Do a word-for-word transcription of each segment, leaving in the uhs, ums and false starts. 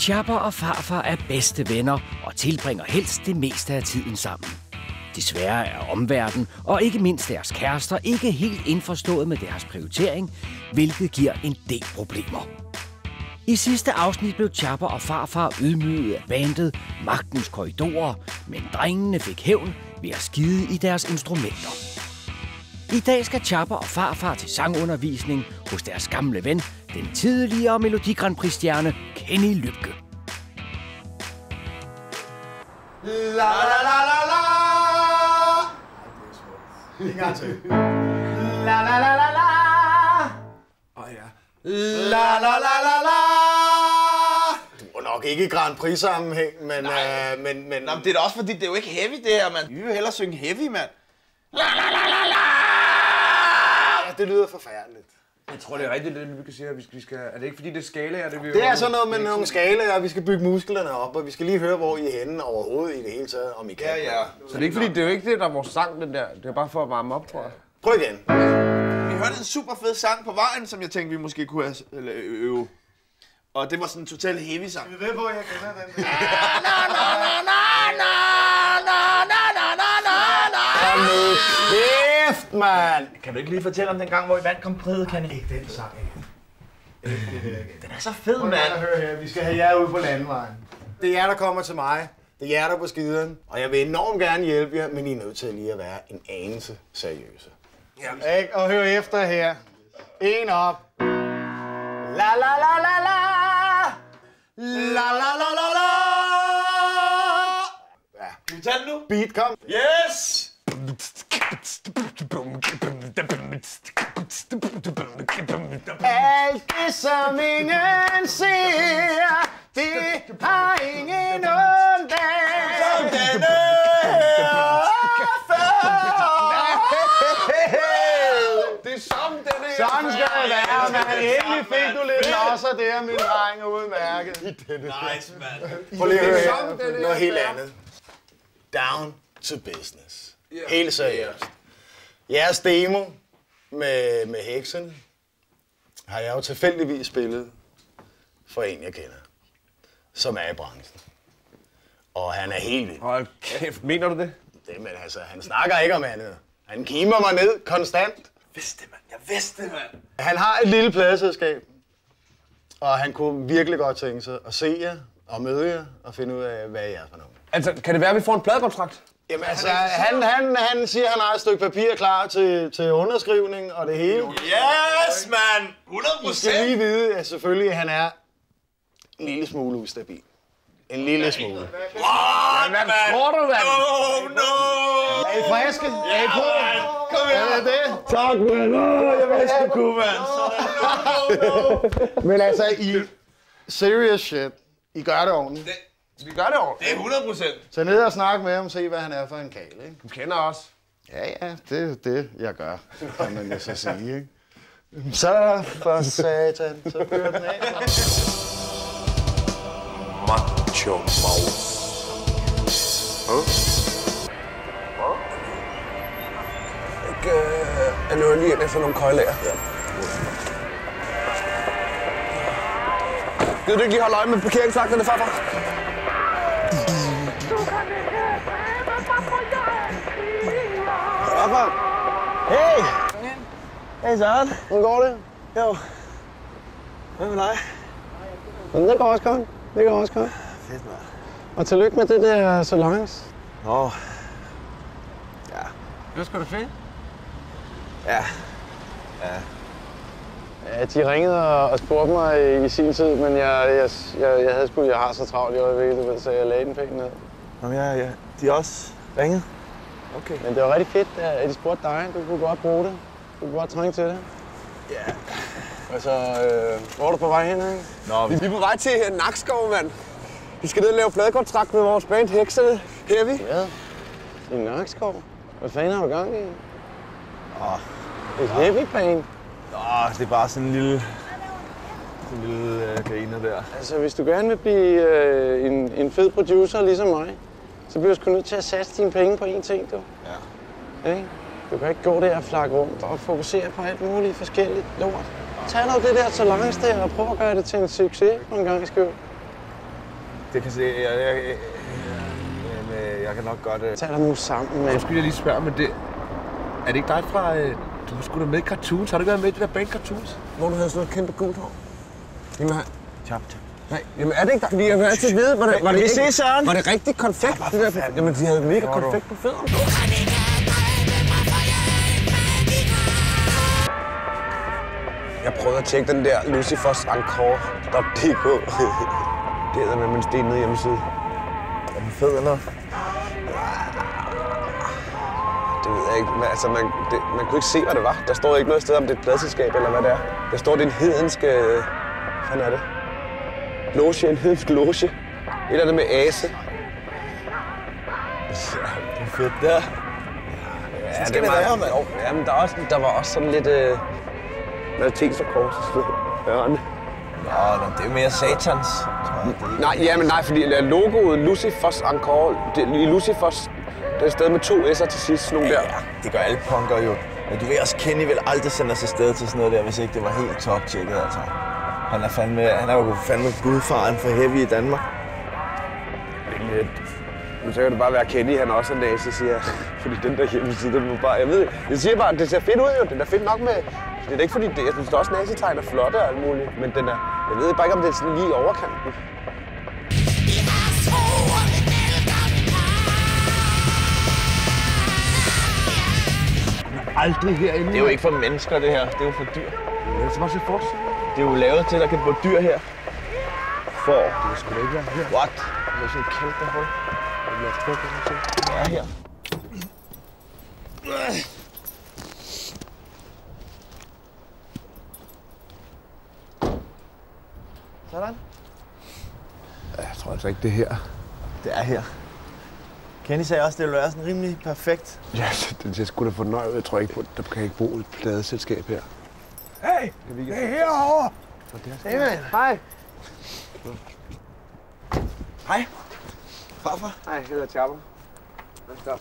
Chapper og farfar er bedste venner og tilbringer helst det meste af tiden sammen. Desværre er omverdenen og ikke mindst deres kærester ikke helt indforstået med deres prioritering, hvilket giver en del problemer. I sidste afsnit blev Chapper og farfar ydmyget af bandet Magtens Korridorer, men drengene fik hævn ved at skide i deres instrumenter. I dag skal Chapper og farfar til sangundervisning hos deres gamle ven, den tidligere Melodi Grand Prix-stjerne Kenny Lübke. La la la la la. En gang til. La la la la la. Åh oh, ja. La la la la la. Du er nok ikke i Grand Prix-sammenhæng, men... Øh, men, men... Nå, men det er da også fordi, det er jo ikke heavy det her, mand. Vi vil hellere synge heavy, mand. La la la la la. Ja, det lyder forfærdeligt. Jeg tror, det er rigtigt, det vi kan sige, at vi skal, vi skal... Er det ikke fordi, det er skalaer, det vi... Det er sådan noget med nogle skalaer, vi skal bygge musklerne op, og vi skal lige høre, hvor I er henne overhovedet i det hele taget, om I kan. Ja, ja. Så det er ikke fordi, det er jo ikke det, der er vores sang, den der. Det er bare for at varme op, tror jeg. Prøv igen. Vi hørte en super fed sang på vejen, som jeg tænkte, vi måske kunne have øve. Og det var sådan en total heavy sang. Vi ved, hvor jeg kender den. Hold nu kæft, mand! Kan du ikke lige fortælle om den gang, hvor I vandt Grand Prix, Kenny? Ikke den sang, ikke. Den er så fed, Prøv mand. at høre her. Vi skal have jer ude på landevejen. Det er jer, der kommer til mig. Det er jer, der er på skideren. Og jeg vil enormt gerne hjælpe jer, men I er nødt til lige at være en anelse seriøse. Ja. Ikke? Og hør efter her. En op. La la la la la. La la la la la. Ja. Kan vi tage den nu? Beat, kom. Yes! Alt det, som ingen ser, det har ingen undgang. Som denne Det er som den her. Sådan skal det være, man. Endelig fik du lidt losser der, min dreng, udmærket. Nice, mand. Prøv lige at høre her. Noget helt andet. Down to business. Helt seriøst. Jeres demo med, med heksene har jeg jo tilfældigvis spillet for en, jeg kender, som er i branchen. Og han er helt vild. Hold kæft, mener du det? Det, men altså, han snakker ikke om andet. Han kimer mig ned konstant. Jeg vidste det, mand. Jeg vidste det, mand. Han har et lille pladeselskab, og han kunne virkelig godt tænke sig at se jer og møde jer og finde ud af, hvad I er for nogen. Altså, kan det være, at vi får en pladekontrakt? Jamen altså, han, han, han siger, at han har et stykke papir klar til, til underskrivning og det hele. Yes, mand! hundrede I skal procent! lige vide, at selvfølgelig han er en lille smule ustabil. En lille smule. What, Hvad mand? tror du, mand? No, no! Er I friske? Er I på? Kom her! Er det det? Tak, mand! Åh, jeg vidste, du kunne, mand! Men altså, I serious shit. I gør det ordentligt. Vi gør det over. Det er hundrede procent. Så ned og snak med ham, se hvad han er for en kale, ikke? Du kender os. Ja, ja, det er det, jeg gør, kan man jo så sige, ikke? Så for satan, så fører den af. Macho Mouse. Huh? Ikke, øh, jeg løber lige ind efter nogle køjlager. Ja. Gider du ikke lige holde øje med parkeringsvagterne, farfar? Farfar! Hey! Hey, Søren. Hvordan går det? Jo. Hvad med dig? Men det går også godt. Det går også godt. Fedt, mand. Og tillykke med det der salons. Nå. Ja. Det var sgu da fedt. Ja. Ja. Ja, de ringede og, og spurgte mig i, i sin tid, men jeg, jeg, jeg, jeg havde sgu, jeg har så travlt i øjeblikket, så jeg lagde den pænt ned. Nå, ja, ja. De er også ringet? Okay. Men det var rigtig fedt, at de spurgte dig. Du kunne godt bruge det. Du kunne godt trænge til det. Ja. Altså, øh, hvor er du på vej hen, ikke? Nå, vi er på vej til Nakskov, mand. Vi skal ned og lave pladekontrakt med vores band Heksene. Heavy. Ja. I Nakskov? Hvad fanden har du gang i? Åh. Et heavy band? Åh, det er bare sådan en lille... En lille øh, griner der. Altså, hvis du gerne vil blive øh, en, en fed producer ligesom mig, så bliver du sgu nødt til at satse dine penge på én ting, du. Ja. Ikke? Du kan ikke gå der og flakke rundt og fokusere på alt muligt forskelligt lort. Tag dog det der salons der og prøv at gøre det til en succes på en gang i skøv. det kan se, jeg, jeg, jeg, jeg, jeg, jeg kan nok godt... Uh... Tag dig nu sammen, mand. Jeg skulle lige spørge, men det... Er det ikke dig fra... Uh, du var sgu da med i Cartoons. Har du ikke været med i det der band Cartoons? Hvor du havde sådan noget kæmpe gult hår. Jamen, han... Chop, chop. Nej, jamen er det ikke dig? Fordi jeg vil altid vide, var det, var det, Vi ikke, ses, Søren. var det rigtig konfekt? Det der, jamen, de havde mega konfekt på fødderne. Jeg prøvede at tjekke den der Lucifers Encore punktum d k. Det hedder med min stenede hjemmeside. Er den fed, eller? Det ved jeg ikke. Men, altså, man, det, man kunne ikke se, hvad det var. Der står ikke noget sted, om det er et pladselskab eller hvad det er. Der står, det er en hedenske... Hvad er det? Loge, en hedensk loge. Et eller andet med ase. Ja, det er fedt, der. Ja, skal det være, mand. Jo, ja, men der, er også, der var også sådan lidt... Øh, Maltese og kors. Hørende. Nå, det er mere satans. Nej, ja, men nej, fordi logoet Lucifers Encore, det, Lucifers, det er et sted med to s'er til sidst, sådan nogle der. Ja, det gør alle punker jo. Men du ved også, Kenny vil aldrig sende os afsted til sådan noget der, hvis ikke det var helt top-tjekket, altså. Han er fandme, han er jo fandme gudfaren for heavy i Danmark. Lidt. Men så kan det bare være Kenny, han også er nazi, siger jeg. Fordi den der hjemmeside, den må bare... Jeg ved jeg siger bare, det ser fedt ud jo. Den er fedt nok med... Det er ikke fordi, det, jeg synes også, nazitegn er flotte og alt muligt. Men den er... Jeg ved bare ikke, om det er sådan lige i overkanten. Aldrig herinde. Det er jo ikke for mennesker, det her. Det er jo for dyr. Det er så bare se fortsæt. Det er jo lavet til, at der kan bo dyr her. For... Det er sgu da ikke være her. What? Det er sådan et kæmpe hul. Jeg tror, det er sådan. Det er her. Sådan. Jeg tror altså ikke, det er her. Det er her. Kenny sagde også, at det ville være sådan rimelig perfekt. Ja, den ser sgu da fornøjet. Jeg tror ikke på, der kan ikke bo et pladeselskab her. Hey, det er herovre. Hey, man. Hej. Hej. Farfar. Hej, jeg hedder Chapper. Stop.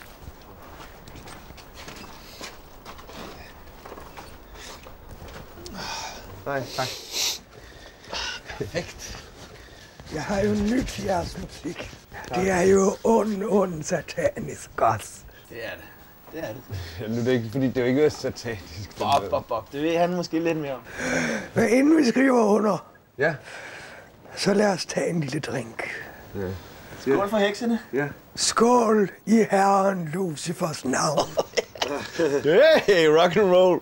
Nej, tak. Perfekt. Jeg har jo nyt jeres musik. Det er jo ond, ond satanisk gos. Det er det. Det er det. Ja, nu er det ikke, fordi det er jo ikke satanisk. Bob, bob, bob. Det ved han måske lidt mere om. Men inden vi skriver under, Ja. så lad os tage en lille drink. Ja. Skål for heksene. Ja. Skål i herren Lucifers navn. Hey, rock and roll.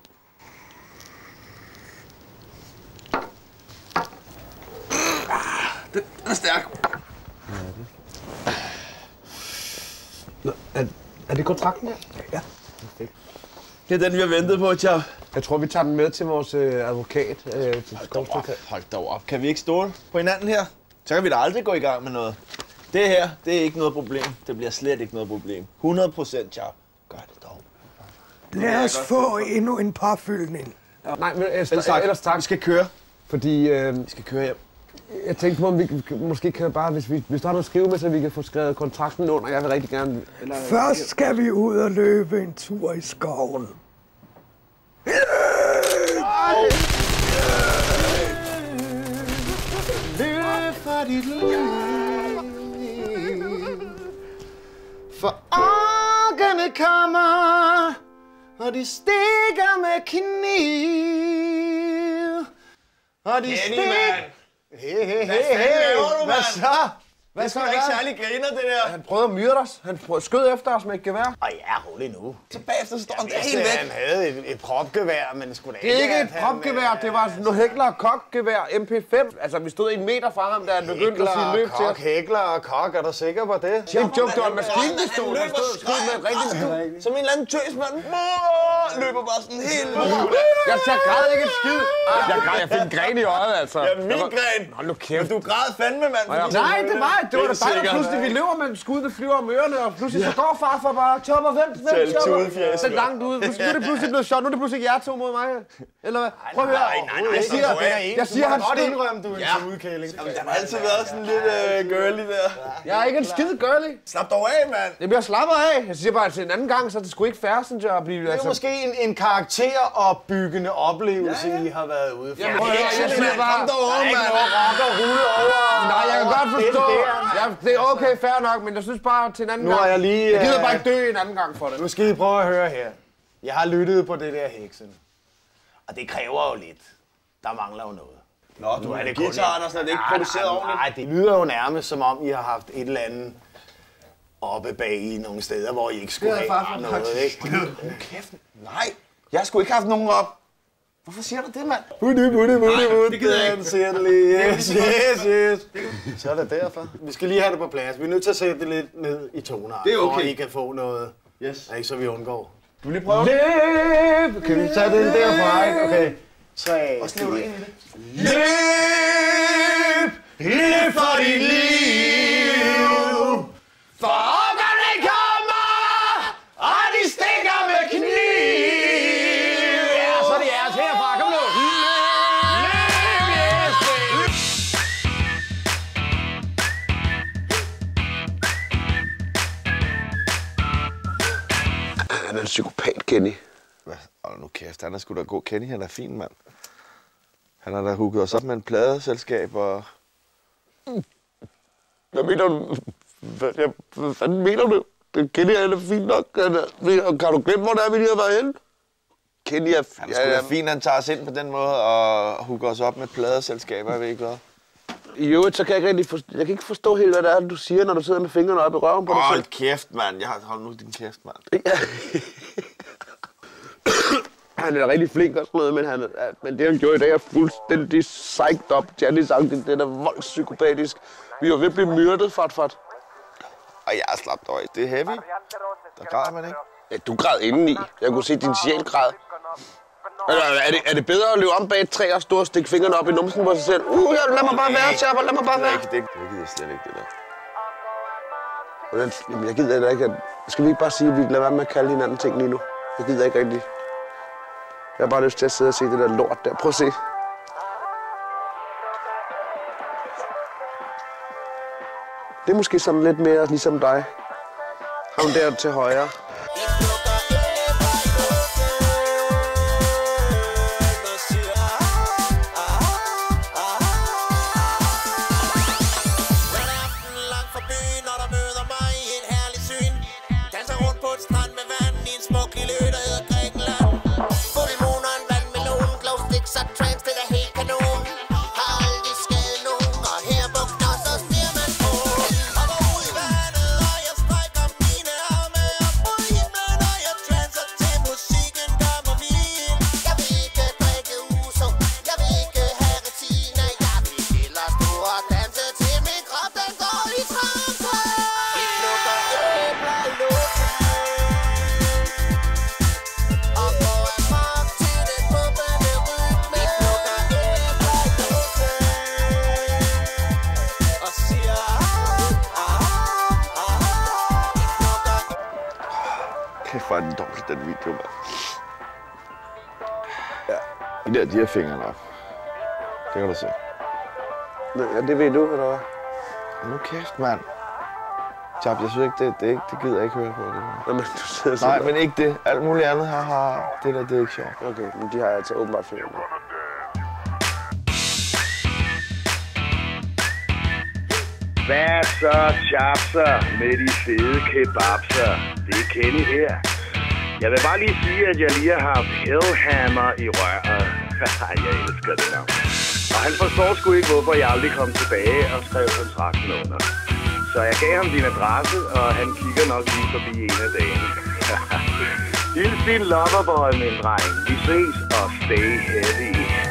Den er stærk. Nå, er, er det kontrakten her? Ja. Det er den, vi har ventet på, Chap. Jeg tror, vi tager den med til vores øh, advokat. Øh, til Hold dog op. Hold dog op. Kan vi ikke stole på hinanden her? Så kan vi da aldrig gå i gang med noget. Det her, det er ikke noget problem. Det bliver slet ikke noget problem. hundrede procent, Chap. Gør det dog. Lad os få endnu en påfyldning. Nej, men ellers, Ellers tak. ellers tak. Vi skal køre. Fordi øh, Vi skal køre hjem. jeg tænkte på, om vi måske kan bare, hvis vi, hvis der er noget at skrive med, så vi kan få skrevet kontrakten under. Jeg vil rigtig gerne... Eller, Først skal vi ud og løbe en tur i skoven. Løb fra dit liv, for orkerne kommer, og de stikker med kniv. Og de stikker... Hey, hey, hey, Hvad fanden hey. laver du, Hvad mand? så? Hvad Det så? er sgu da ikke særlig griner, det der. Han prøvede at myrde os. Han prøvede, skød efter os med et gevær. Og ja, rolig nu. Så bagefter så står han der Jeg helt vidste, væk. han havde et, et propgevær, men det skulle da Det er ikke at et han, propgevær, øh, det var noget hækler og kokgevær M P fem. Altså, vi stod en meter fra ham, da han begyndte at sige løb til kok, os. hækler og kok, er du sikker på det? Det er en joke, det var en maskinpistol. Han stod og skød med et rigtigt skyd. Som en eller anden tøs, mand. Løber bare sådan helt... Jeg, jeg græd ikke et skid. Jeg græd, jeg fik en gren i øjet, altså. Ja, min gren. Hold nu kæft. Du græd fandme, mand. fordi- Nej, det var det. Det var da Helt bare sikkert. pludselig, vi løber med skud, der flyver om ørerne, og pludselig så går farfar bare, chopper, vent, vent, Selv chopper. tudefjæs, Så langt ude. Nu er det pludselig blevet shot, nu er det pludselig jer to mod mig. Eller hvad? Prøv at høre. nej, nej, nej, Jeg siger, nej, nej, jeg siger, han Du må godt stod. indrømme, du er en Ja. tudekælling. Den har altid været sådan lidt øh, girly der. Jeg er ikke en skide girly. Slap dog af, mand. Jeg bliver slapper af. Jeg siger bare, at til en anden gang, så er det sgu ikke fair, synes jeg, at blive... Det er Altså, måske en, en karakteropbyggende oplevelse, I har været ude for. Jamen, prøv at høre, jeg siger bare... Kom dog over, Der er ikke mand. noget rock og rulle over. Nej, jeg kan godt forstå, Det der. det er okay, fair nok, men jeg synes bare til en anden Nu gang... er jeg lige... Jeg gider øh, bare ikke dø en anden gang for det. Nu skal I prøve at høre her. Jeg har lyttet på det der heksen. Og det kræver jo lidt. Der mangler jo noget. Nå, du er det guitaren og sådan, det er ikke produceret ordentligt. Nej, det lyder jo nærmest som om, I har haft et eller andet oppe bag i nogle steder, hvor I ikke skulle have noget, ikke? Kæft. Nej, jeg har sgu ikke haft nogen op. Hvorfor siger du det, mand? Butti, butti, butti, butti. det gider jeg ikke. Siger det lige. Yes, yes, yes. Så er det derfor. Vi skal lige have det på plads. Vi er nødt til at sætte det lidt ned i toner. Det er okay. For at I kan få noget, Yes. ikke, så vi undgår. Du vil lige prøve? Løb! Kan vi tage den derfra, ikke? Okay. tre, Og skriv dig ind i det. Løb! Løb for dit liv! For årgerne kommer, og de stikker med kniv! Ja, så er det jeres herfra. Kom nu! Løb! Løb! Han er en psykopat, Kenny. Hvad? Hold nu kæft, han er sgu da god. Kenny, han er fin, mand. Han har da hooket os op med en pladeselskab, og... Hvad mener du? Hvad, jeg, hvad fanden mener du? Kenny er da fint nok. Han er, kan du glemme, hvor der er, vi lige har været henne? Kenny er... Han er sgu da fin, han tager os ind på den måde, og hooker os op med pladeselskaber, jeg ved ikke hvad. I øvrigt, så kan jeg ikke rigtig forstå, jeg kan ikke forstå helt, hvad det er, du siger, når du sidder med fingrene oppe i røven på dig selv. Hold kæft, mand. Jeg har... Hold nu din kæft, mand. Ja. Han er da rigtig flink og sådan noget, men, han, men det han gjorde i dag er fuldstændig psyched up. Janny sang, det, det er voldspsykopatisk. Vi var ved at blive myrdet, fat, fat. Og jeg er slappet over. Det er heavy. Der græder man ikke. Ja, du græd indeni. Jeg kunne se din sjæl græd. Er, er, det, er det bedre at løbe om bag et træ og stå og stikke fingrene op i numsen på sig selv? Uh, ja, lad mig bare være, Tjapper, lad mig bare være. Det, det, det gider slet ikke, det der. Hvordan, jamen, jeg gider ikke, at... Skal vi ikke bare sige, at vi lader være med at kalde hinanden ting lige nu? Jeg gider ikke rigtig. Jeg har bare lyst til at sidde og se det der lort der. Prøv at se. Det er måske sådan lidt mere ligesom dig. Ham der til højre. Kæft, hvor er den dårlig, den video, mand. Ja, de der, de har fingrene op. Det kan du se. Ja, det ved du, eller hvad? Nu kæft, mand. Chap, jeg synes ikke, det, det, ikke, det gider jeg ikke høre på. Det. Nå, men du sidder Nej, men ikke det. Alt muligt andet her har... Det der, det er ikke sjovt. Okay, men de har altså åbenbart fingrene. Hvad så, chapser med de fede kebabser? Det er Kenny her. Jeg vil bare lige sige, at jeg lige har haft Hellhammer i røret. Jeg elsker det navn. Og han forstår sgu ikke, hvorfor jeg aldrig kom tilbage og skrev kontrakten under. Så jeg gav ham din adresse, og han kigger nok lige forbi en af dagene. Hils din loverboy, min dreng. Vi ses og stay heavy.